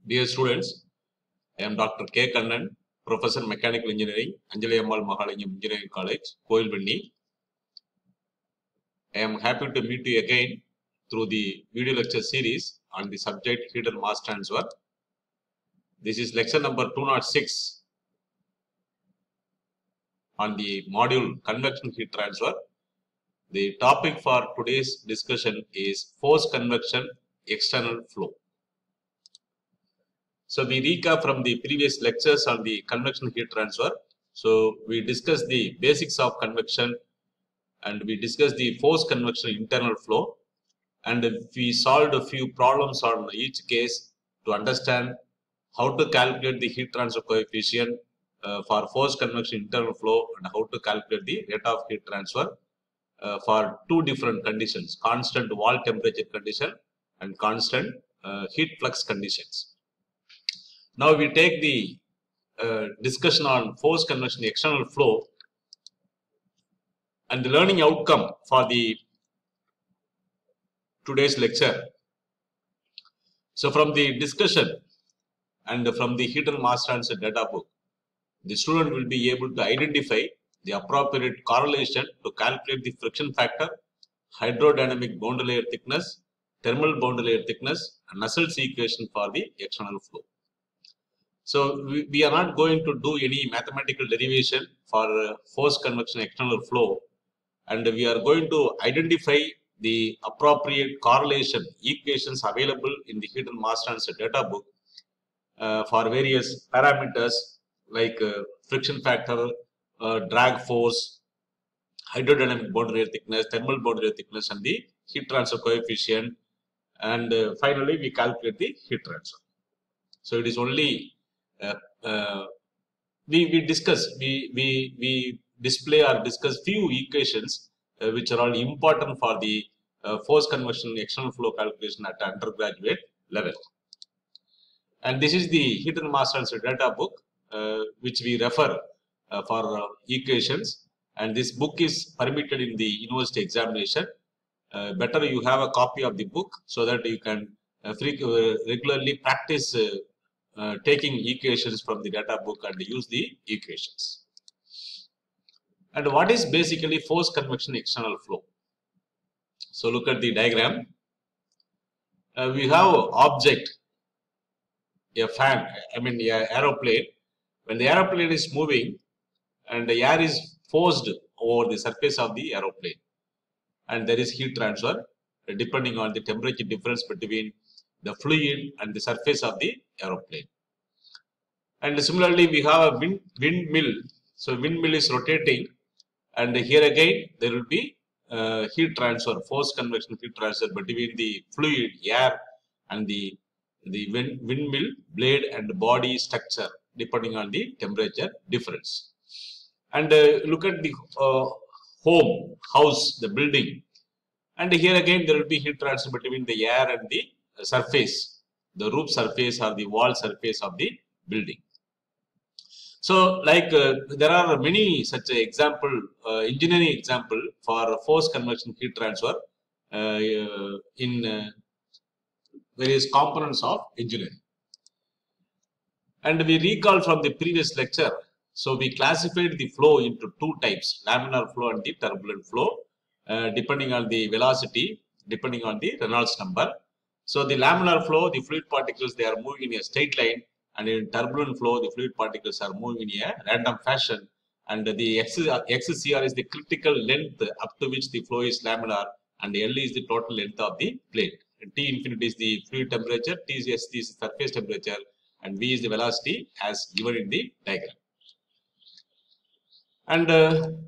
Dear students, I am Dr. K. Kannan, Professor Mechanical Engineering, Anjali Ammal Mahalingam Engineering College, Koilvenni. I am happy to meet you again through the video lecture series on the subject heat and mass transfer. This is lecture number 206 on the module Convection Heat Transfer. The topic for today's discussion is forced convection external flow. So we recap from the previous lectures on the convection heat transfer. So we discussed the basics of convection and we discussed the forced convection internal flow, and we solved a few problems on each case to understand how to calculate the heat transfer coefficient for forced convection internal flow and how to calculate the rate of heat transfer for two different conditions: constant wall temperature condition and constant heat flux conditions. Now we take the discussion on forced convection external flow, and the learning outcome for the today's lecture. So from the discussion and from the heat and mass transfer data book, the student will be able to identify the appropriate correlation to calculate the friction factor, hydrodynamic boundary layer thickness, thermal boundary layer thickness, and Nusselt's equation for the external flow. So we are not going to do any mathematical derivation for forced convection external flow, and we are going to identify the appropriate correlation equations available in the heat and mass transfer data book for various parameters like friction factor, drag force, hydrodynamic boundary layer thickness, thermal boundary layer thickness, and the heat transfer coefficient, and finally we calculate the heat transfer. So it is only we display or discuss few equations which are all important for the forced convection external flow calculation at undergraduate level. And this is the heat and mass transfer data book which we refer for equations, and this book is permitted in the university examination. Better you have a copy of the book so that you can regularly practice taking equations from the data book and use the equations. And what is basically forced convection external flow? So look at the diagram. We have object, a fan, an aeroplane. When the aeroplane is moving and the air is forced over the surface of the aeroplane, and there is heat transfer depending on the temperature difference between the fluid and the surface of the aeroplane. And similarly, we have a windmill. So windmill is rotating, and here again there will be heat transfer, forced convection heat transfer between the fluid, air, and the windmill blade and body structure depending on the temperature difference. And look at the home, house, the building, and here again there will be heat transfer between the air and the surface, the roof surface or the wall surface of the building. So like there are many such example, engineering example for forced convection heat transfer in various components of engineering. And we recall from the previous lecture, so we classified the flow into two types: laminar flow and the turbulent flow, depending on the velocity, depending on the Reynolds number. So the laminar flow, the fluid particles, they are moving in a straight line, and in turbulent flow, the fluid particles are moving in a random fashion. And the XCR is the critical length up to which the flow is laminar, and L is the total length of the plate. And T infinity is the fluid temperature, T is the surface temperature, and V is the velocity as given in the diagram. And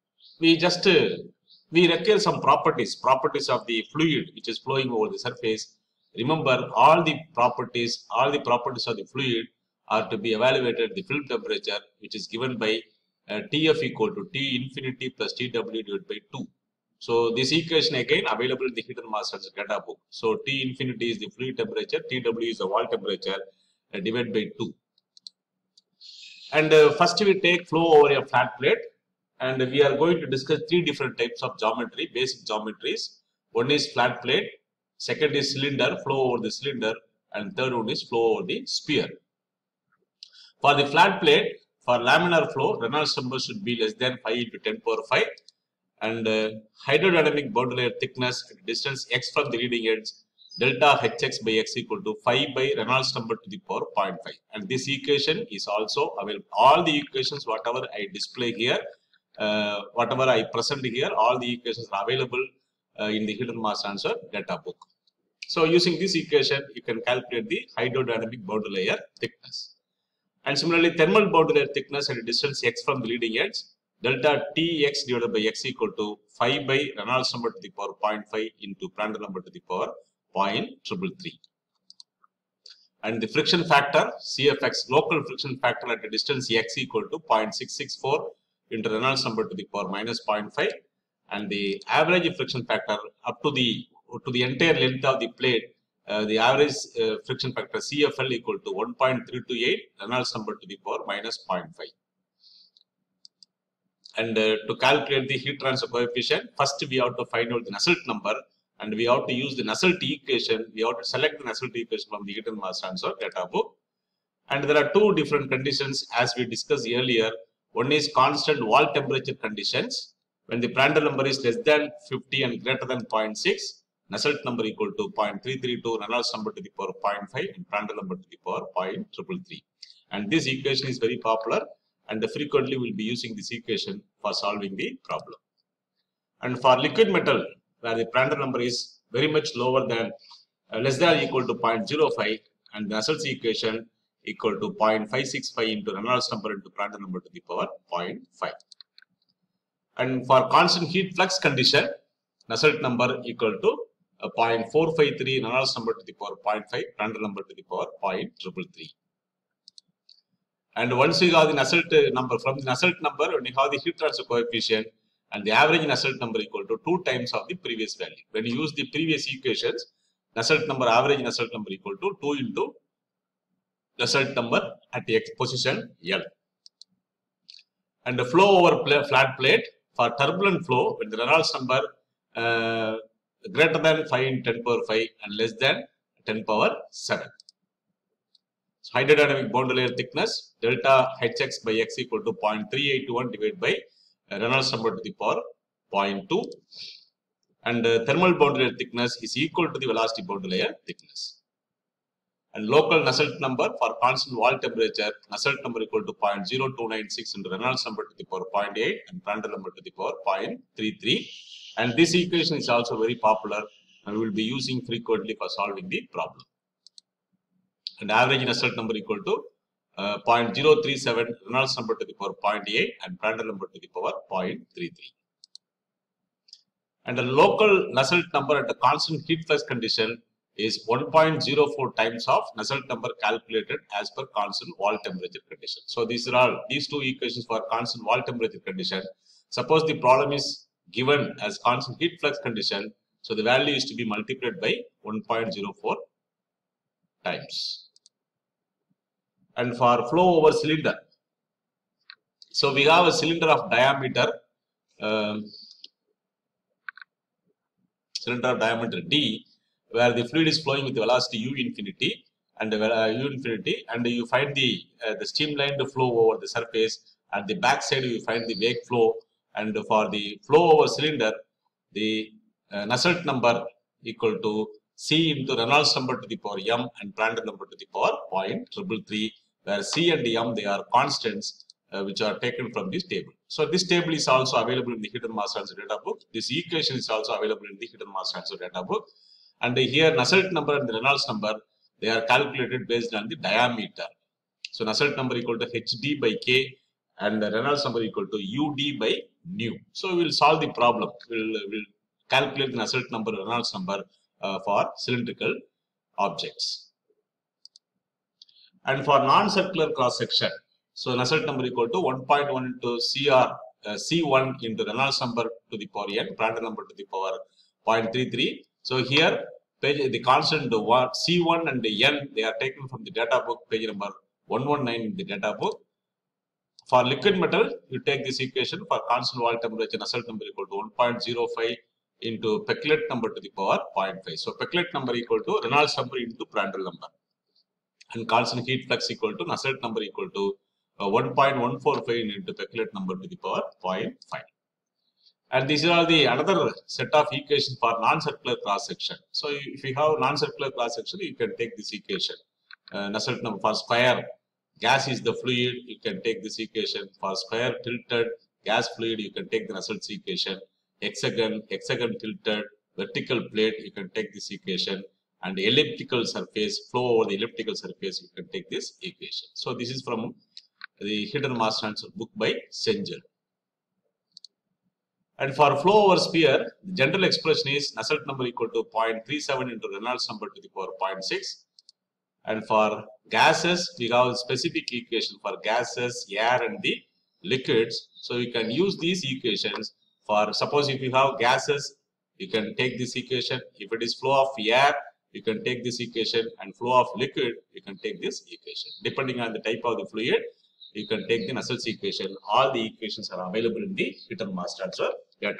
we require some properties of the fluid which is flowing over the surface. Remember, all the properties of the fluid are to be evaluated at the film temperature, which is given by Tf equal to T infinity plus Tw divided by 2. So this equation again available in the heat and mass transfer data book. So T infinity is the fluid temperature, Tw is the wall temperature, divided by 2. And first we take flow over a flat plate, and we are going to discuss three different types of geometry, basic geometries. One is flat plate, second is cylinder, flow over the cylinder, and third one is flow over the sphere. For the flat plate, for laminar flow, Reynolds number should be less than 5 into 10 power 5, and hydrodynamic boundary layer thickness at distance x from the leading edge delta hx by x equal to 5 by Reynolds number to the power 0.5. And this equation is also available. All the equations, whatever I display here, whatever I present here, all the equations are available in the hidden mass transfer data book. So using this equation, you can calculate the hydrodynamic boundary layer thickness. And similarly, thermal boundary layer thickness at a distance x from the leading edge, delta Tx divided by x equal to 5 by Reynolds number to the power 0.5 into Prandtl number to the power 0.333. And the friction factor, CFX, local friction factor at a distance x equal to 0.664 into Reynolds number to the power minus 0.5. And the average friction factor up to the entire length of the plate, the average friction factor CFL equal to 1.328 Reynolds number to the power minus 0.5. And to calculate the heat transfer coefficient, first we have to find out the Nusselt number, and we have to use the Nusselt equation. We have to select the Nusselt equation from the heat and mass transfer data book. And there are two different conditions as we discussed earlier. One is constant wall temperature conditions. When the Prandtl number is less than 50 and greater than 0.6, Nusselt number equal to 0.332, Reynolds number to the power 0.5, and Prandtl number to the power 0.333. And this equation is very popular, and frequently we will be using this equation for solving the problem. And for liquid metal, where the Prandtl number is very much lower than, less than or equal to 0.05, and the Nusselt's equation equal to 0.565 into Reynolds number into Prandtl number to the power 0.5. And for constant heat flux condition, Nusselt number equal to 0.453, Reynolds number to the power 0.5, Prandtl number to the power 0.333. And once you have the Nusselt number, from the Nusselt number, when you have the heat transfer coefficient, and the average Nusselt number equal to 2 times of the previous value. When you use the previous equations, Nusselt number, average Nusselt number equal to 2 into Nusselt number at the position L. And the flow over flat plate, for turbulent flow, when the Reynolds number greater than 5 in 10 power 5 and less than 10 power 7. So hydrodynamic boundary layer thickness, delta Hx by x equal to 0.381 divided by Reynolds number to the power 0.2. And thermal boundary layer thickness is equal to the velocity boundary layer thickness. And local Nusselt number for constant wall temperature, Nusselt number equal to 0.0296 into Reynolds number to the power 0.8 and Prandtl number to the power 0.33. And this equation is also very popular and we will be using frequently for solving the problem. And average Nusselt number equal to 0.037, Reynolds number to the power 0.8 and Prandtl number to the power 0.33. And the local Nusselt number at the constant heat flux condition is 1.04 times of Nusselt number calculated as per constant wall temperature condition. So these are all, these two equations for constant wall temperature condition. Suppose the problem is given as constant heat flux condition, so the value is to be multiplied by 1.04 times. And for flow over cylinder, so we have a cylinder of diameter D, where the fluid is flowing with velocity u infinity, and you find the streamlined flow over the surface. At the back side you find the wake flow, and for the flow over cylinder, the Nusselt number equal to C into Reynolds number to the power m and Prandtl number to the power 0.333, where C and m, they are constants which are taken from this table. So this table is also available in the heat and mass transfer data book. This equation is also available in the heat and mass transfer data book. And here Nusselt number and the Reynolds number, they are calculated based on the diameter. So Nusselt number equal to HD by K and the Reynolds number equal to UD by nu. So we will solve the problem. We'll calculate the Nusselt number and Reynolds number for cylindrical objects. And for non-circular cross section, so Nusselt number equal to 1.1 into C1 into Reynolds number to the power n, Prandtl number to the power 0.33. So here the constant C1 and n, they are taken from the data book, page number 119 in the data book. For liquid metal, you take this equation for constant wall temperature, Nusselt number equal to 1.05 into Peclet number to the power 0.5. So Peclet number equal to Reynolds number into Prandtl number. and constant heat flux equal to Nusselt number equal to 1.145 into Peclet number to the power 0.5. And these are the another set of equations for non-circular cross section. So if you have non-circular cross section, you can take this equation. Nusselt number for square gas is the fluid, you can take this equation. For square tilted gas fluid, you can take the Nusselt's equation. Hexagon tilted vertical plate, you can take this equation. And elliptical surface, flow over the elliptical surface, you can take this equation. So this is from the heat and mass transfer book by Senger. And for flow over sphere, the general expression is Nusselt number equal to 0.37 into Reynolds number to the power 0.6. And for gases, we have a specific equation for gases, air and the liquids. So you can use these equations for, suppose if you have gases, you can take this equation. If it is flow of air, you can take this equation, and flow of liquid, you can take this equation. Depending on the type of the fluid, you can take the Nusselt's equation. All the equations are available in the heat and mass transfer data.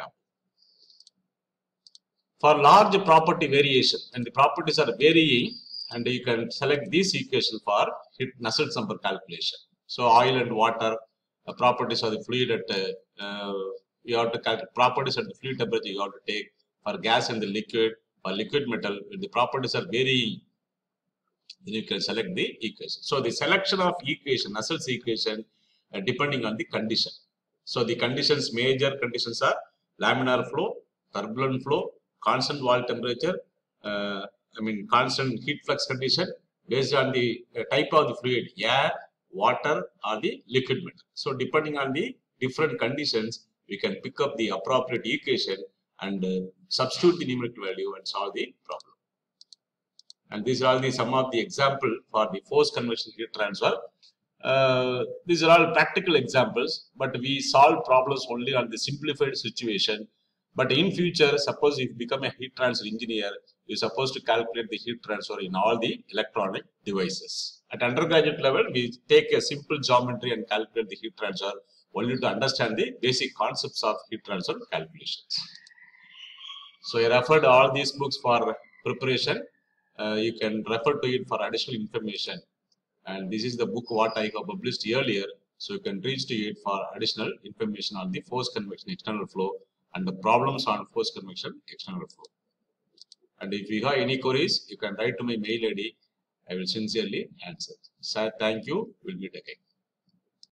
For large property variation, and the properties are varying, and you can select this equation for Nusselt number calculation. So oil and water, properties of the fluid at you have to calculate properties at the fluid temperature you have to take. For gas and the liquid, for liquid metal, if the properties are varying, then you can select the equation. So the selection of equation, Nusselt's equation, depending on the condition. So the conditions, major conditions are laminar flow, turbulent flow, constant wall temperature, constant heat flux condition based on the type of the fluid, air, water or the liquid metal. So depending on the different conditions, we can pick up the appropriate equation and substitute the numerical value and solve the problem. And these are some of the example for the forced convection heat transfer. These are all practical examples, but we solve problems only on the simplified situation. But in future, suppose if you become a heat transfer engineer, you're supposed to calculate the heat transfer in all the electronic devices. At undergraduate level, we take a simple geometry and calculate the heat transfer only to understand the basic concepts of heat transfer calculations. So I referred all these books for preparation. You can refer to it for additional information. And this is the book what I have published earlier. So you can reach to it for additional information on the forced convection external flow and the problems on forced convection external flow. And if you have any queries, you can write to my mail ID. I will sincerely answer. Sir, thank you. We'll meet again.